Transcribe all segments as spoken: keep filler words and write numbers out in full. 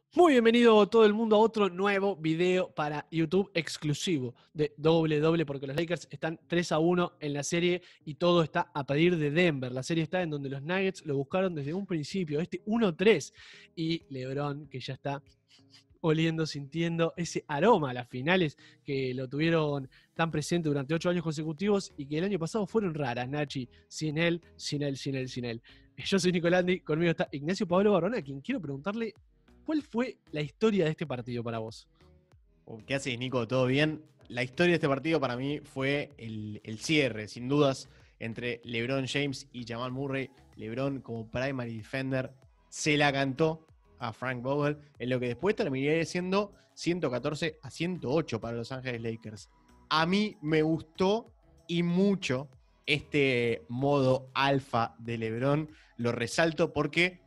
Muy bienvenido todo el mundo a otro nuevo video para YouTube exclusivo de doble doble, porque los Lakers están tres a uno en la serie y todo está a pedir de Denver. La serie está en donde los Nuggets lo buscaron desde un principio, este uno tres, y LeBron, que ya está oliendo, sintiendo ese aroma a las finales que lo tuvieron tan presente durante ocho años consecutivos y que el año pasado fueron raras, Nachi, sin él, sin él, sin él, sin él. Yo soy Nicolandi, conmigo está Ignacio Pablo Barona, a quien quiero preguntarle ¿cuál fue la historia de este partido para vos? ¿Qué haces, Nico? ¿Todo bien? La historia de este partido para mí fue el, el cierre, sin dudas, entre LeBron James y Jamal Murray. LeBron como primary defender se la cantó a Frank Vogel en lo que después terminaría siendo ciento catorce a ciento ocho para Los Ángeles Lakers. A mí me gustó y mucho este modo alfa de LeBron. Lo resalto porque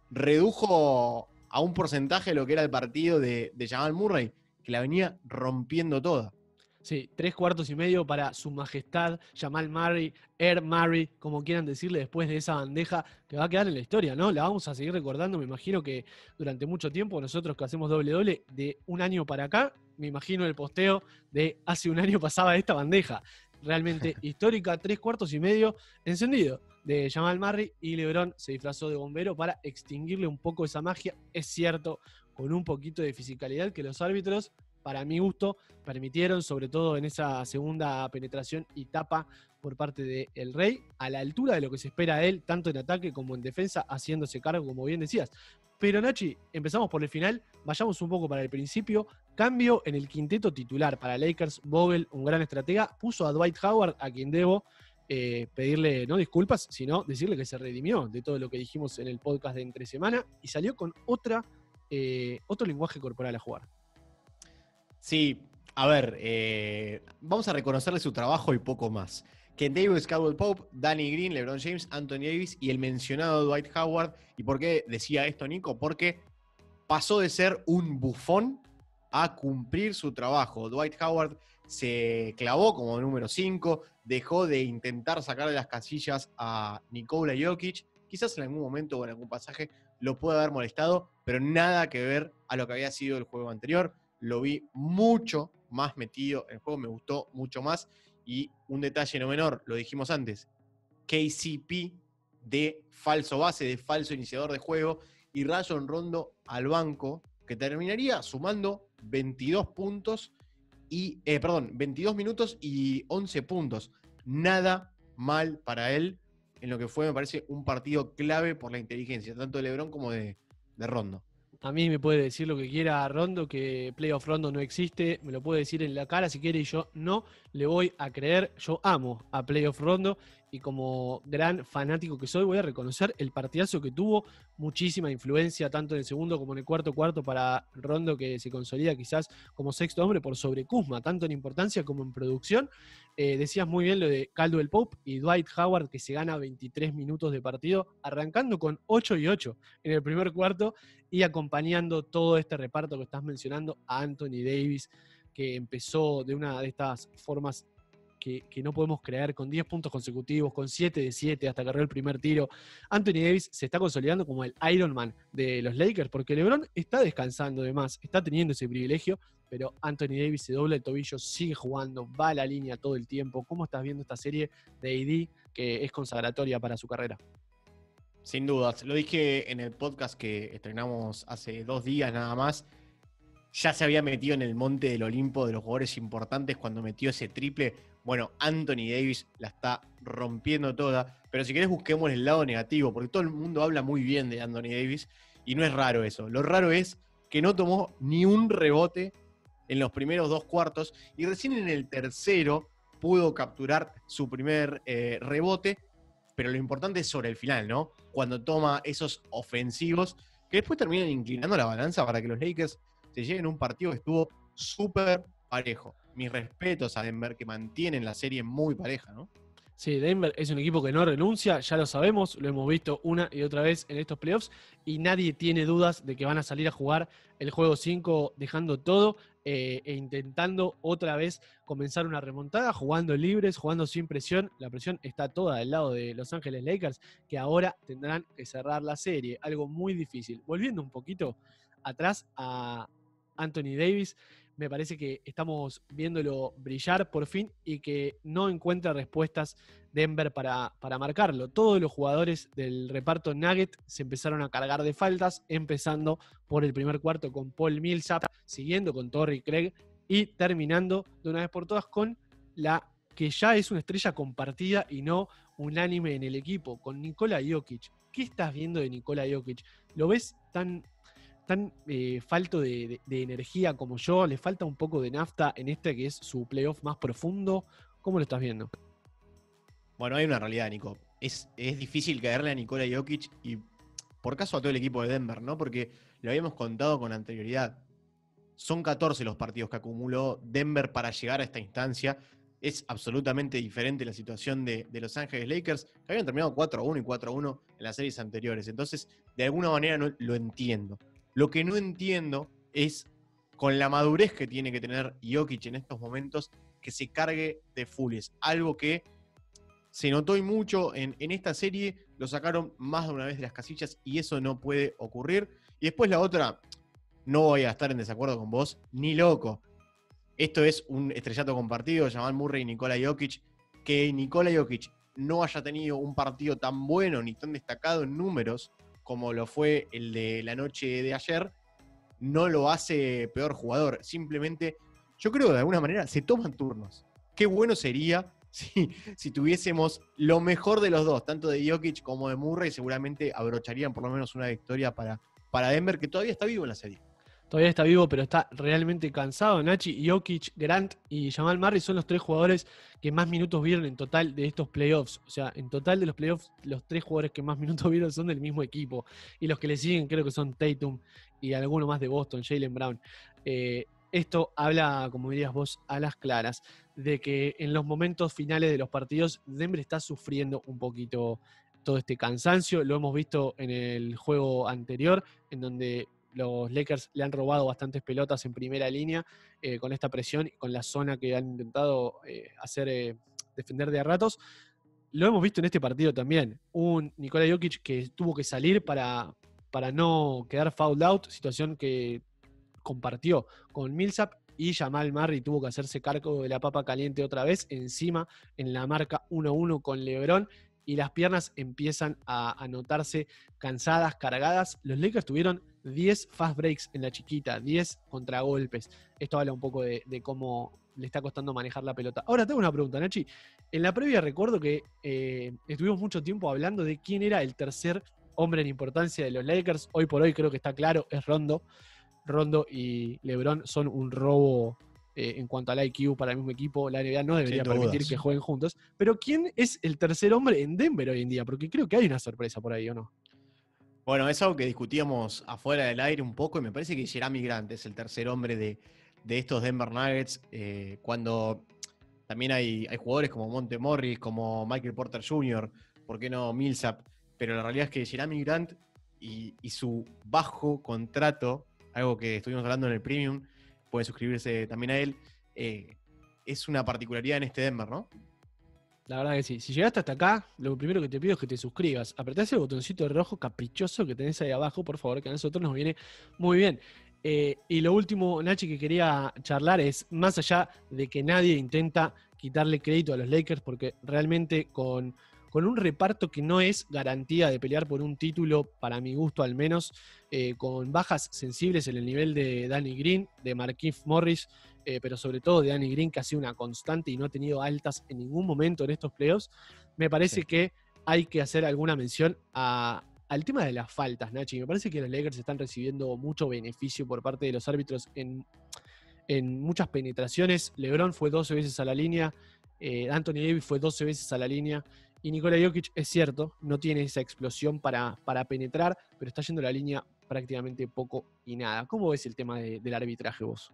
redujo a un porcentaje lo que era el partido de, de Jamal Murray, que la venía rompiendo toda. Sí, tres cuartos y medio para su majestad Jamal Murray, Air Murray, como quieran decirle, después de esa bandeja que va a quedar en la historia, ¿no? La vamos a seguir recordando, me imagino que durante mucho tiempo, nosotros que hacemos doble doble, de un año para acá, me imagino el posteo de hace un año pasaba esta bandeja. Realmente histórica, tres cuartos y medio encendido de Jamal Murray, y LeBron se disfrazó de bombero para extinguirle un poco esa magia. Es cierto, con un poquito de fisicalidad que los árbitros, para mi gusto, permitieron, sobre todo en esa segunda penetración y tapa por parte de El Rey, a la altura de lo que se espera de él, tanto en ataque como en defensa, haciéndose cargo, como bien decías. Pero Nachi, empezamos por el final, vayamos un poco para el principio. Cambio en el quinteto titular para Lakers. Vogel, un gran estratega, puso a Dwight Howard, a quien debo eh, pedirle no disculpas, sino decirle que se redimió de todo lo que dijimos en el podcast de entre semana y salió con otra, eh, otro lenguaje corporal a jugar. Sí, a ver, eh, vamos a reconocerle su trabajo y poco más. Ken Davis, Caldwell Pope, Danny Green, LeBron James, Anthony Davis y el mencionado Dwight Howard. ¿Y por qué decía esto, Nico? Porque pasó de ser un bufón a cumplir su trabajo. Dwight Howard se clavó como número cinco, dejó de intentar sacar de las casillas a Nikola Jokic. Quizás en algún momento o en algún pasaje lo pueda haber molestado, pero nada que ver a lo que había sido el juego anterior. Lo vi mucho más metido en el juego, me gustó mucho más. Y un detalle no menor, lo dijimos antes, K C P de falso base, de falso iniciador de juego, y Rajon Rondo al banco, que terminaría sumando veintidós puntos y, eh, perdón, veintidós minutos y once puntos. Nada mal para él en lo que fue, me parece, un partido clave por la inteligencia, tanto de LeBron como de, de Rondo. A mí me puede decir lo que quiera Rondo, que Playoff Rondo no existe, me lo puede decir en la cara si quiere y yo no le voy a creer. Yo amo a Playoff Rondo y como gran fanático que soy voy a reconocer el partidazo que tuvo, muchísima influencia tanto en el segundo como en el cuarto cuarto para Rondo, que se consolida quizás como sexto hombre por sobre Kuzma, tanto en importancia como en producción. Eh, decías muy bien lo de Caldwell Pope y Dwight Howard, que se gana veintitrés minutos de partido, arrancando con ocho y ocho en el primer cuarto y acompañando todo este reparto que estás mencionando a Anthony Davis, que empezó de una de estas formas que, que no podemos creer, con diez puntos consecutivos, con siete de siete hasta que agarró el primer tiro. Anthony Davis se está consolidando como el Iron Man de los Lakers, porque LeBron está descansando de más, está teniendo ese privilegio, pero Anthony Davis se dobla el tobillo, sigue jugando, va a la línea todo el tiempo. ¿Cómo estás viendo esta serie de A D que es consagratoria para su carrera? Sin dudas, lo dije en el podcast que estrenamos hace dos días nada más. Ya se había metido en el monte del Olimpo de los jugadores importantes cuando metió ese triple. Bueno, Anthony Davis la está rompiendo toda. Pero si querés busquemos el lado negativo, porque todo el mundo habla muy bien de Anthony Davis y no es raro eso. Lo raro es que no tomó ni un rebote en los primeros dos cuartos y recién en el tercero pudo capturar su primer eh, rebote. Pero lo importante es sobre el final, ¿no? Cuando toma esos ofensivos que después terminan inclinando la balanza para que los Lakers se lleguen a un partido que estuvo súper parejo. Mis respetos a Denver, que mantienen la serie muy pareja, ¿no? Sí, Denver es un equipo que no renuncia, ya lo sabemos, lo hemos visto una y otra vez en estos playoffs y nadie tiene dudas de que van a salir a jugar el juego cinco dejando todo eh, e intentando otra vez comenzar una remontada, jugando libres, jugando sin presión. La presión está toda del lado de Los Ángeles Lakers, que ahora tendrán que cerrar la serie, algo muy difícil. Volviendo un poquito atrás a Anthony Davis. Me parece que estamos viéndolo brillar por fin y que no encuentra respuestas Denver para, para marcarlo. Todos los jugadores del reparto Nugget se empezaron a cargar de faltas, empezando por el primer cuarto con Paul Millsap, siguiendo con Torrey Craig y terminando de una vez por todas con la que ya es una estrella compartida y no unánime en el equipo, con Nikola Jokic. ¿Qué estás viendo de Nikola Jokic? ¿Lo ves tan... tan eh, falto de, de, de energía como yo? ¿Le falta un poco de nafta en este que es su playoff más profundo? ¿Cómo lo estás viendo? Bueno, hay una realidad, Nico. Es, es difícil caerle a Nikola Jokic y por caso a todo el equipo de Denver, ¿no? Porque lo habíamos contado con anterioridad. Son catorce los partidos que acumuló Denver para llegar a esta instancia. Es absolutamente diferente la situación de, de Los Ángeles Lakers, que habían terminado cuatro a uno y cuatro a uno en las series anteriores. Entonces, de alguna manera no, lo entiendo. Lo que no entiendo es, con la madurez que tiene que tener Jokic en estos momentos, que se cargue de fulles. Algo que se notó y mucho en, en esta serie, lo sacaron más de una vez de las casillas y eso no puede ocurrir. Y después la otra, no voy a estar en desacuerdo con vos, ni loco. Esto es un estrellato compartido, Jamal Murray y Nikola Jokic. Que Nikola Jokic no haya tenido un partido tan bueno ni tan destacado en números como lo fue el de la noche de ayer, no lo hace peor jugador. Simplemente, yo creo que de alguna manera se toman turnos. Qué bueno sería si, si tuviésemos lo mejor de los dos, tanto de Jokic como de Murray, seguramente abrocharían por lo menos una victoria para, para Denver, que todavía está vivo en la serie. Todavía está vivo, pero está realmente cansado. Nachi, Jokic, Grant y Jamal Murray son los tres jugadores que más minutos vieron en total de estos playoffs. O sea, en total de los playoffs, los tres jugadores que más minutos vieron son del mismo equipo. Y los que le siguen creo que son Tatum y alguno más de Boston, Jaylen Brown. Eh, esto habla, como dirías vos, a las claras, de que en los momentos finales de los partidos, Denver está sufriendo un poquito todo este cansancio. Lo hemos visto en el juego anterior, en donde los Lakers le han robado bastantes pelotas en primera línea eh, con esta presión y con la zona que han intentado eh, hacer eh, defender de a ratos. Lo hemos visto en este partido también. Un Nikola Jokic que tuvo que salir para, para no quedar fouled out, situación que compartió con Millsap, y Jamal Murray tuvo que hacerse cargo de la papa caliente otra vez, encima en la marca uno a uno con LeBron, y las piernas empiezan a, a notarse cansadas, cargadas. Los Lakers tuvieron diez fast breaks en la chiquita, diez contragolpes. Esto habla un poco de, de cómo le está costando manejar la pelota. Ahora tengo una pregunta, Nachi. En la previa recuerdo que eh, estuvimos mucho tiempo hablando de quién era el tercer hombre en importancia de los Lakers. Hoy por hoy creo que está claro, es Rondo. Rondo y LeBron son un robo eh, en cuanto al I Q para el mismo equipo. La N B A no debería permitir que jueguen juntos. Pero ¿quién es el tercer hombre en Denver hoy en día? Porque creo que hay una sorpresa por ahí, ¿o no? Bueno, es algo que discutíamos afuera del aire un poco y me parece que Jerami Grant es el tercer hombre de, de estos Denver Nuggets, eh, cuando también hay, hay jugadores como Monte Morris, como Michael Porter junior, ¿por qué no Millsap? Pero la realidad es que Jerami Grant y, y su bajo contrato, algo que estuvimos hablando en el Premium, pueden suscribirse también a él, eh, es una particularidad en este Denver, ¿no? La verdad que sí. Si llegaste hasta acá, lo primero que te pido es que te suscribas. Apretás el botoncito rojo caprichoso que tenés ahí abajo, por favor, que a nosotros nos viene muy bien. Eh, y lo último, Nachi, que quería charlar es, más allá de que nadie intenta quitarle crédito a los Lakers, porque realmente con, con un reparto que no es garantía de pelear por un título, para mi gusto al menos, eh, con bajas sensibles en el nivel de Danny Green, de Markieff Morris, eh, pero sobre todo de Danny Green, que ha sido una constante y no ha tenido altas en ningún momento en estos playoffs, me parece sí. que hay que hacer alguna mención a, al tema de las faltas, Nachi. Me parece que los Lakers están recibiendo mucho beneficio por parte de los árbitros en, en muchas penetraciones. LeBron fue doce veces a la línea, eh, Anthony Davis fue doce veces a la línea, y Nikola Jokic, es cierto, no tiene esa explosión para, para penetrar, pero está yendo a la línea prácticamente poco y nada. ¿Cómo ves el tema de, del arbitraje vos?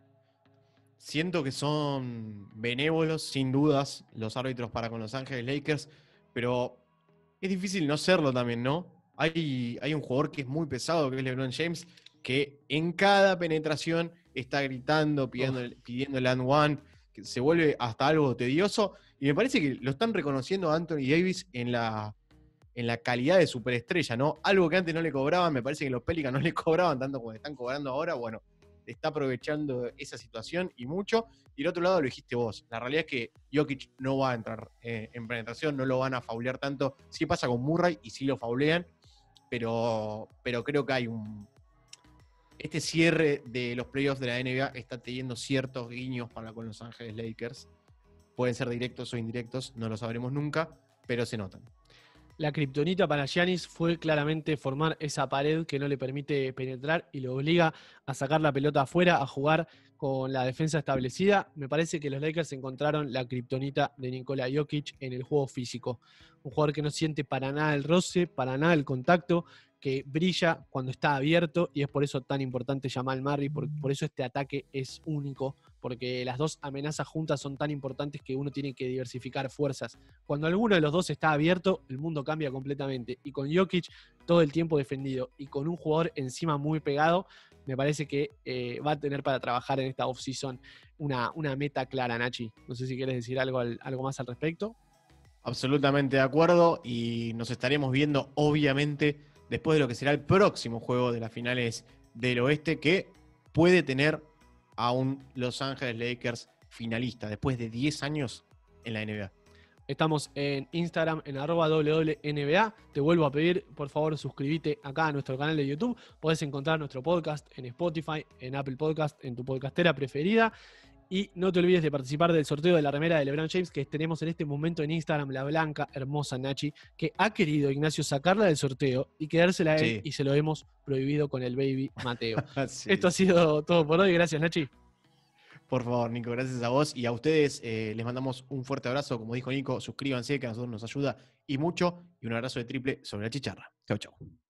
Siento que son benévolos, sin dudas, los árbitros para con Los Ángeles Lakers, pero es difícil no serlo también, ¿no? Hay, hay un jugador que es muy pesado, que es LeBron James, que en cada penetración está gritando, pidiendo, oh. pidiendo el and one, que se vuelve hasta algo tedioso, y me parece que lo están reconociendo a Anthony Davis en la, en la calidad de superestrella, ¿no? Algo que antes no le cobraban, me parece que los Pelicans no le cobraban tanto como le están cobrando ahora, bueno, está aprovechando esa situación y mucho. Y el otro lado lo dijiste vos, la realidad es que Jokic no va a entrar eh, en penetración, no lo van a faulear tanto. Sí pasa con Murray y sí lo faulean, pero, pero creo que hay un... Este cierre de los playoffs de la N B A está teniendo ciertos guiños para con Los Ángeles Lakers. Pueden ser directos o indirectos, no lo sabremos nunca, pero se notan. La kriptonita para Giannis fue claramente formar esa pared que no le permite penetrar y lo obliga a sacar la pelota afuera, a jugar con la defensa establecida. Me parece que los Lakers encontraron la kriptonita de Nikola Jokic en el juego físico. Un jugador que no siente para nada el roce, para nada el contacto, que brilla cuando está abierto y es por eso tan importante Jamal Murray, por, por eso este ataque es único, porque las dos amenazas juntas son tan importantes que uno tiene que diversificar fuerzas. Cuando alguno de los dos está abierto, el mundo cambia completamente. Y con Jokic todo el tiempo defendido y con un jugador encima muy pegado, me parece que eh, va a tener para trabajar en esta off-season una, una meta clara, Nachi. No sé si quieres decir algo, algo más al respecto. Absolutamente de acuerdo y nos estaremos viendo obviamente después de lo que será el próximo juego de las finales del oeste, que puede tener a un Los Ángeles Lakers finalista después de diez años en la N B A. Estamos en Instagram, en arroba W W N B A. Te vuelvo a pedir, por favor, suscríbete acá a nuestro canal de YouTube. Podés encontrar nuestro podcast en Spotify, en Apple Podcast, en tu podcastera preferida. Y no te olvides de participar del sorteo de la remera de LeBron James que tenemos en este momento en Instagram, la blanca, hermosa Nachi, que ha querido Ignacio sacarla del sorteo y quedársela a él, sí. Y se lo hemos prohibido con el baby Mateo. Sí. Esto ha sido todo por hoy. Gracias, Nachi. Por favor, Nico, gracias a vos y a ustedes. Eh, les mandamos un fuerte abrazo. Como dijo Nico, suscríbanse, que a nosotros nos ayuda y mucho. Y un abrazo de triple sobre la chicharra. Chau, chau.